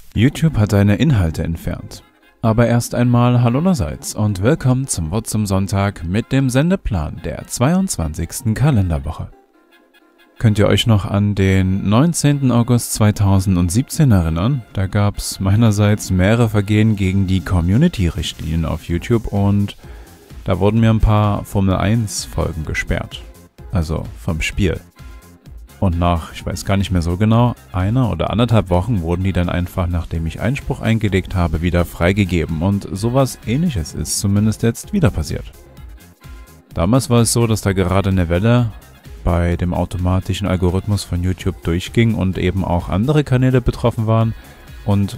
YouTube hat deine Inhalte entfernt. Aber erst einmal hallo allerseits und willkommen zum Wort zum Sonntag mit dem Sendeplan der 22. Kalenderwoche. Könnt ihr euch noch an den 19. August 2017 erinnern? Da gab es meinerseits mehrere Vergehen gegen die Community-Richtlinien auf YouTube und da wurden mir ein paar Formel 1 Folgen gesperrt. Also vom Spiel. Und nach, ich weiß gar nicht mehr so genau, 1 oder 1,5 Wochen wurden die dann einfach, nachdem ich Einspruch eingelegt habe, wieder freigegeben. Und sowas Ähnliches ist zumindest jetzt wieder passiert. Damals war es so, dass da gerade eine Welle bei dem automatischen Algorithmus von YouTube durchging und eben auch andere Kanäle betroffen waren. Und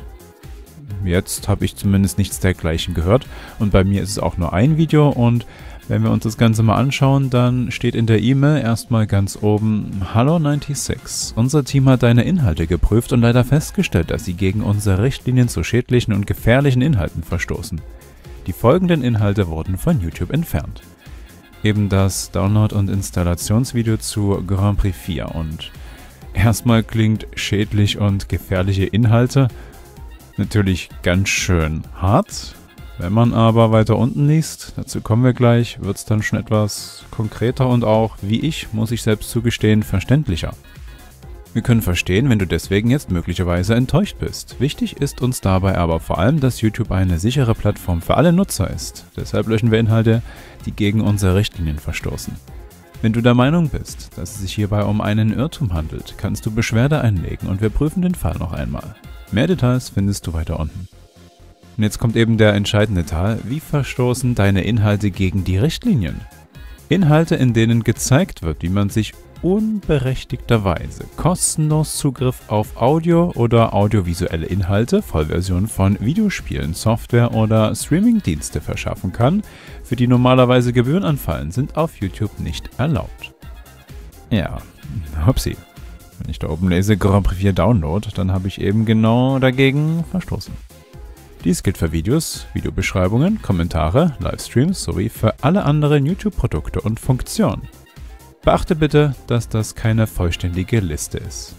jetzt habe ich zumindest nichts dergleichen gehört. Und bei mir ist es auch nur ein Video und wenn wir uns das Ganze mal anschauen, dann steht in der E-Mail erstmal ganz oben: Hallo 96, unser Team hat deine Inhalte geprüft und leider festgestellt, dass sie gegen unsere Richtlinien zu schädlichen und gefährlichen Inhalten verstoßen. Die folgenden Inhalte wurden von YouTube entfernt. Eben das Download- und Installationsvideo zu Grand Prix 4 und erstmal klingt schädlich und gefährliche Inhalte natürlich ganz schön hart. Wenn man aber weiter unten liest, dazu kommen wir gleich, wird es dann schon etwas konkreter und auch, wie ich, muss ich selbst zugestehen, verständlicher. Wir können verstehen, wenn du deswegen jetzt möglicherweise enttäuscht bist. Wichtig ist uns dabei aber vor allem, dass YouTube eine sichere Plattform für alle Nutzer ist. Deshalb löschen wir Inhalte, die gegen unsere Richtlinien verstoßen. Wenn du der Meinung bist, dass es sich hierbei um einen Irrtum handelt, kannst du Beschwerde einlegen und wir prüfen den Fall noch einmal. Mehr Details findest du weiter unten. Und jetzt kommt eben der entscheidende Teil: Wie verstoßen deine Inhalte gegen die Richtlinien? Inhalte, in denen gezeigt wird, wie man sich unberechtigterweise kostenlos Zugriff auf Audio oder audiovisuelle Inhalte, Vollversionen von Videospielen, Software oder Streamingdienste verschaffen kann, für die normalerweise Gebühren anfallen, sind auf YouTube nicht erlaubt. Ja, hupsi. Wenn ich da oben lese Grand Prix 4 Download, dann habe ich eben genau dagegen verstoßen. Dies gilt für Videos, Videobeschreibungen, Kommentare, Livestreams sowie für alle anderen YouTube-Produkte und Funktionen. Beachte bitte, dass das keine vollständige Liste ist.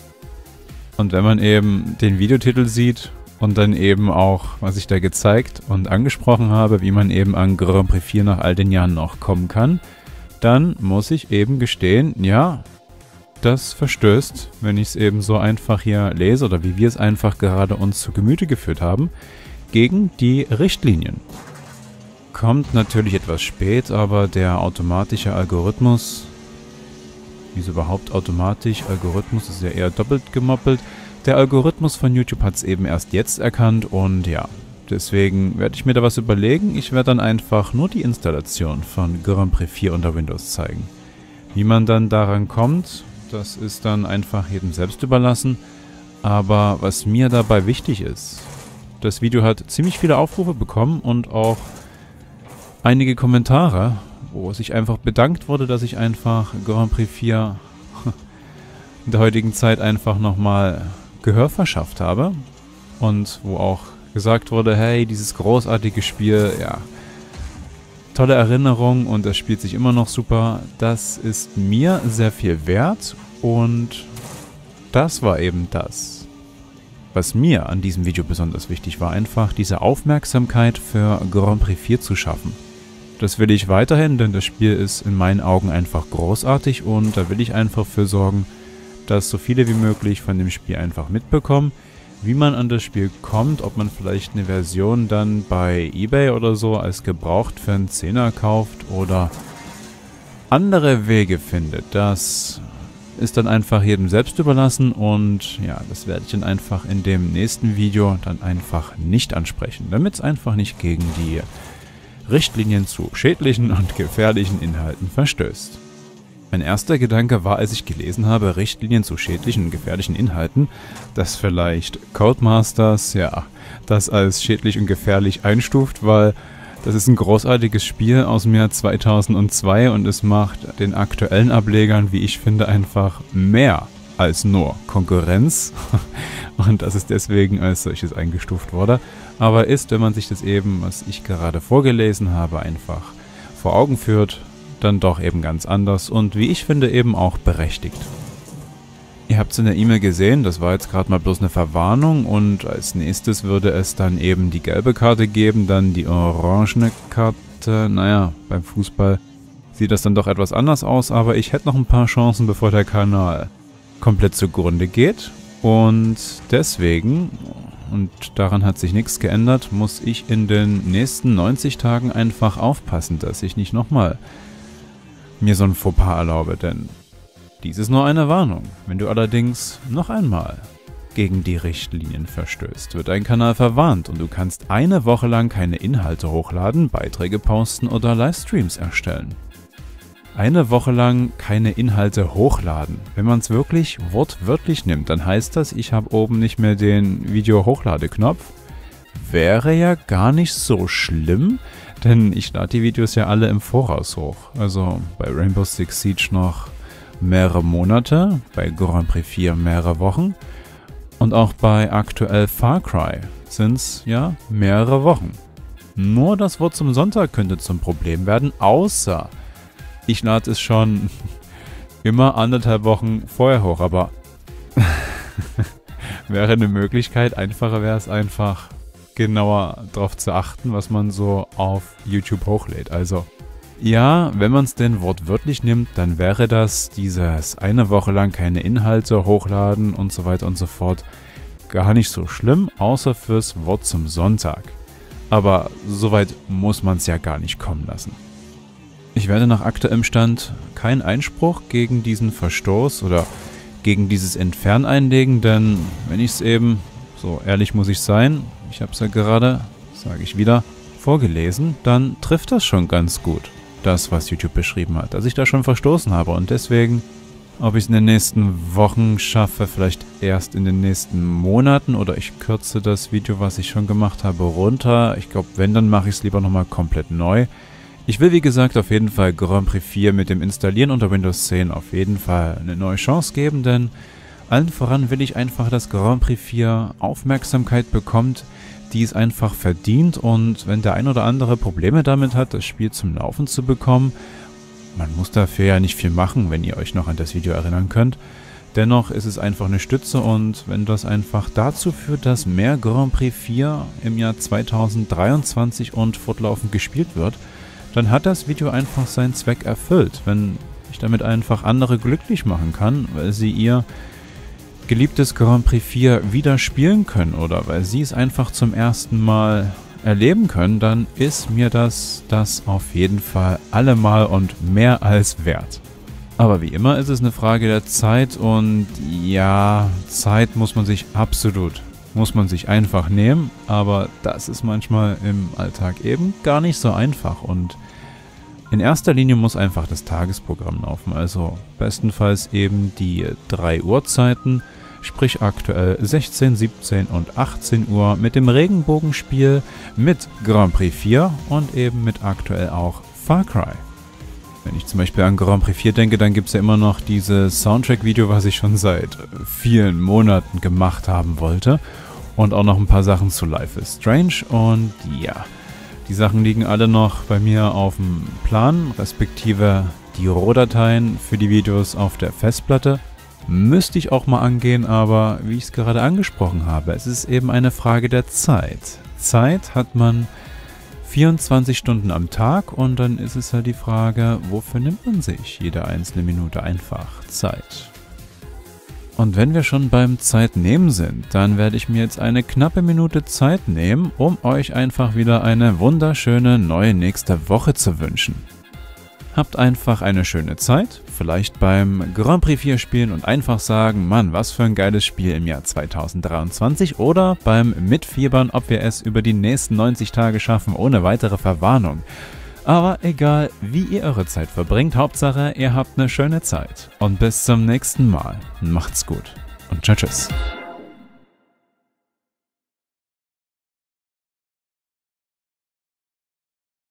Und wenn man eben den Videotitel sieht und dann eben auch, was ich da gezeigt und angesprochen habe, wie man eben an Grand Prix 4 nach all den Jahren noch kommen kann, dann muss ich eben gestehen, ja, das verstößt, wenn ich es eben so einfach hier lese oder wie wir es einfach gerade uns zu Gemüte geführt haben, gegen die Richtlinien. Kommt natürlich etwas spät, aber der automatische Algorithmus, wieso überhaupt automatisch? Algorithmus ist ja eher doppelt gemoppelt. Der Algorithmus von YouTube hat es eben erst jetzt erkannt und ja, deswegen werde ich mir da was überlegen. Ich werde dann einfach nur die Installation von Grand Prix 4 unter Windows zeigen. Wie man dann daran kommt, das ist dann einfach jedem selbst überlassen. Aber was mir dabei wichtig ist, das Video hat ziemlich viele Aufrufe bekommen und auch einige Kommentare, wo sich einfach bedankt wurde, dass ich einfach Grand Prix 4 in der heutigen Zeit einfach nochmal Gehör verschafft habe. Und wo auch gesagt wurde, hey, dieses großartige Spiel, ja, tolle Erinnerung und das spielt sich immer noch super. Das ist mir sehr viel wert und das war eben das, was mir an diesem Video besonders wichtig war, einfach diese Aufmerksamkeit für Grand Prix 4 zu schaffen. Das will ich weiterhin, denn das Spiel ist in meinen Augen einfach großartig und da will ich einfach für sorgen, dass so viele wie möglich von dem Spiel einfach mitbekommen, wie man an das Spiel kommt, ob man vielleicht eine Version dann bei eBay oder so als gebraucht für einen Zehner kauft oder andere Wege findet. Das ist dann einfach jedem selbst überlassen und ja, das werde ich dann einfach in dem nächsten Video dann einfach nicht ansprechen, damit es einfach nicht gegen die Richtlinien zu schädlichen und gefährlichen Inhalten verstößt. Mein erster Gedanke war, als ich gelesen habe, Richtlinien zu schädlichen und gefährlichen Inhalten, dass vielleicht Codemasters, ja, das als schädlich und gefährlich einstuft, weil das ist ein großartiges Spiel aus dem Jahr 2002 und es macht den aktuellen Ablegern, wie ich finde, einfach mehr als nur Konkurrenz und dass es deswegen als solches eingestuft wurde. Aber ist, wenn man sich das eben, was ich gerade vorgelesen habe, einfach vor Augen führt, dann doch eben ganz anders und wie ich finde eben auch berechtigt. Ihr habt es in der E-Mail gesehen, das war jetzt gerade mal bloß eine Verwarnung und als nächstes würde es dann eben die gelbe Karte geben, dann die orangene Karte. Naja, beim Fußball sieht das dann doch etwas anders aus, aber ich hätte noch ein paar Chancen, bevor der Kanal komplett zugrunde geht. Und deswegen, und daran hat sich nichts geändert, muss ich in den nächsten 90 Tagen einfach aufpassen, dass ich nicht nochmal mir so ein Fauxpas erlaube, denn dies ist nur eine Warnung. Wenn du allerdings noch einmal gegen die Richtlinien verstößt, wird dein Kanal verwarnt und du kannst eine Woche lang keine Inhalte hochladen, Beiträge posten oder Livestreams erstellen. Eine Woche lang keine Inhalte hochladen. Wenn man es wirklich wortwörtlich nimmt, dann heißt das, ich habe oben nicht mehr den Video-Hochlade-Knopf. Wäre ja gar nicht so schlimm, denn ich lade die Videos ja alle im Voraus hoch. Also bei Rainbow Six Siege noch mehrere Monate, bei Grand Prix 4 mehrere Wochen und auch bei aktuell Far Cry sind es ja mehrere Wochen. Nur das Wort zum Sonntag könnte zum Problem werden, außer ich lade es schon immer 1,5 Wochen vorher hoch, aber wäre eine Möglichkeit, einfacher wäre es einfach genauer darauf zu achten, was man so auf YouTube hochlädt. Also ja, wenn man es denn wortwörtlich nimmt, dann wäre das dieses eine Woche lang keine Inhalte hochladen und so weiter und so fort gar nicht so schlimm, außer fürs Wort zum Sonntag. Aber soweit muss man es ja gar nicht kommen lassen. Ich werde nach aktuellem Stand keinen Einspruch gegen diesen Verstoß oder gegen dieses Entfernen einlegen, denn wenn ich es eben, so ehrlich muss ich sein, ich habe es ja gerade, sage ich wieder, vorgelesen, dann trifft das schon ganz gut, das was YouTube beschrieben hat, dass ich da schon verstoßen habe und deswegen, ob ich es in den nächsten Wochen schaffe, vielleicht erst in den nächsten Monaten oder ich kürze das Video, was ich schon gemacht habe, runter. Ich glaube, wenn, dann mache ich es lieber nochmal komplett neu. Ich will, wie gesagt, auf jeden Fall Grand Prix 4 mit dem Installieren unter Windows 10 auf jeden Fall eine neue Chance geben, denn allen voran will ich einfach, dass Grand Prix 4 Aufmerksamkeit bekommt, die es einfach verdient und wenn der ein oder andere Probleme damit hat, das Spiel zum Laufen zu bekommen, man muss dafür ja nicht viel machen, wenn ihr euch noch an das Video erinnern könnt. Dennoch ist es einfach eine Stütze und wenn das einfach dazu führt, dass mehr Grand Prix 4 im Jahr 2023 und fortlaufend gespielt wird, dann hat das Video einfach seinen Zweck erfüllt, wenn ich damit einfach andere glücklich machen kann, weil sie ihr geliebtes Grand Prix 4 wieder spielen können oder weil sie es einfach zum ersten Mal erleben können, dann ist mir das auf jeden Fall allemal und mehr als wert. Aber wie immer ist es eine Frage der Zeit und ja, Zeit muss man sich einfach nehmen, aber das ist manchmal im Alltag eben gar nicht so einfach und in erster Linie muss einfach das Tagesprogramm laufen, also bestenfalls eben die 3 Uhrzeiten, sprich aktuell 16, 17 und 18 Uhr mit dem Regenbogenspiel, mit Grand Prix 4 und eben mit aktuell auch Far Cry. Wenn ich zum Beispiel an Grand Prix 4 denke, dann gibt es ja immer noch dieses Soundtrack-Video, was ich schon seit vielen Monaten gemacht haben wollte. Und auch noch ein paar Sachen zu Life is Strange. Und ja, die Sachen liegen alle noch bei mir auf dem Plan, respektive die Rohdateien für die Videos auf der Festplatte. Müsste ich auch mal angehen, aber wie ich es gerade angesprochen habe, es ist eben eine Frage der Zeit. Zeit hat man 24 Stunden am Tag und dann ist es halt die Frage, wofür nimmt man sich jede einzelne Minute einfach Zeit? Und wenn wir schon beim Zeitnehmen sind, dann werde ich mir jetzt eine knappe Minute Zeit nehmen, um euch einfach wieder eine wunderschöne neue nächste Woche zu wünschen. Habt einfach eine schöne Zeit, vielleicht beim Grand Prix 4 spielen und einfach sagen, Mann, was für ein geiles Spiel im Jahr 2023 oder beim Mitfiebern, ob wir es über die nächsten 90 Tage schaffen, ohne weitere Verwarnung. Aber egal, wie ihr eure Zeit verbringt, Hauptsache, ihr habt eine schöne Zeit. Und bis zum nächsten Mal. Macht's gut und tschüss.